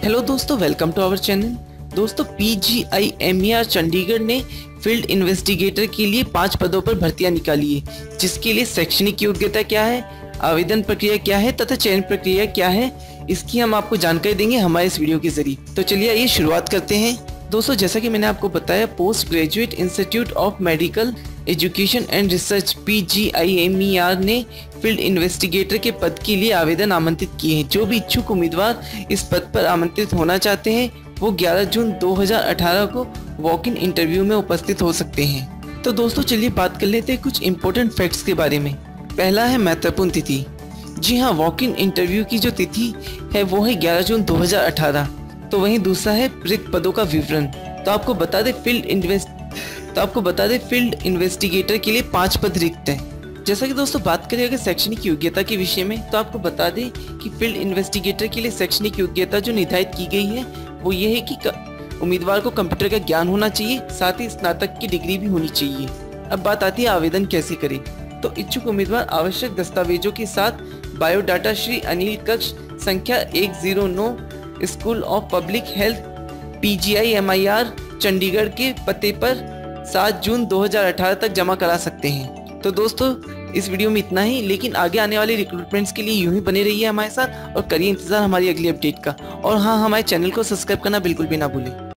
Hello दोस्तों, welcome to our channel. दोस्तों, PGIMER Chandigarh ने फील्ड इन्वेस्टिगेटर के लिए 5 पदों पर भर्तियां निकाली है, जिसके लिए शैक्षणिक योग्यता क्या है, आवेदन प्रक्रिया क्या है तथा चयन प्रक्रिया क्या है, इसकी हम आपको जानकारी देंगे हमारे इस वीडियो के जरिए। तो चलिए आइए शुरुआत करते हैं। दोस्तों, जैसा कि मैंने आपको बताया, post graduate institute of medical education and research PGIMER ने फील्ड इन्वेस्टिगेटर के पद के लिए आवेदन आमंत्रित किए हैं। जो भी इच्छुक उम्मीदवार इस पद पर आमंत्रित होना चाहते हैं वो 11 जून 2018 को वॉक इन इंटरव्यू में उपस्थित हो सकते हैं। तो दोस्तों, चलिए बात कर लेते हैं कुछ इंपॉर्टेंट फैक्ट्स के बारे में। पहला है महत्वपूर्ण तिथि। जी हाँ, वॉक इन इंटरव्यू की जो तिथि है वो है 11 जून 2018। तो वहीं दूसरा है रिक्त पदों का विवरण। तो आपको बता दें फील्ड इन्वेस्टिगेटर के लिए 5 पद रिक्त हैं। जैसा कि दोस्तों बात करें अगर शैक्षणिक योग्यता के विषय में, तो आपको बता दें कि फील्ड इन्वेस्टिगेटर के लिए शैक्षणिक योग्यता जो निर्धारित की गई है वो ये है कि उम्मीदवार को कंप्यूटर का ज्ञान होना चाहिए, साथ ही स्नातक की डिग्री भी होनी चाहिए। अब बात आती है आवेदन कैसे करें। तो इच्छुक उम्मीदवार आवश्यक दस्तावेजों के साथ बायोडाटा श्री अनिल कक्ष संख्या 109 school of public health PGIMER Chandigarh के पते पर 7 जून 2018 तक जमा करा सकते हैं। तो दोस्तों, इस वीडियो में इतना ही, लेकिन आगे आने वाले रिक्रूटमेंट्स के लिए यूं ही बने रहिए हमारे साथ और करिए इंतजार हमारी अगली अपडेट का। और हाँ, हमारे चैनल को सब्सक्राइब करना बिल्कुल भी ना भूलें।